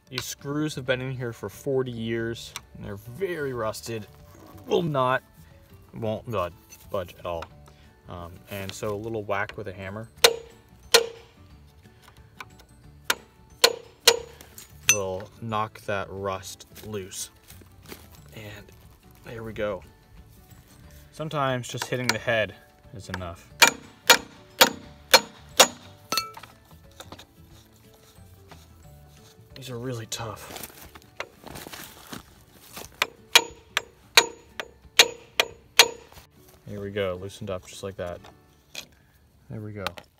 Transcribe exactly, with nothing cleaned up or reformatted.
These screws have been in here for forty years, and they're very rusted. Will not, won't budge, budge at all. Um, and so a little whack with a hammer will knock that rust loose. And there we go. Sometimes just hitting the head is enough. These are really tough. Here we go, loosened up just like that. There we go.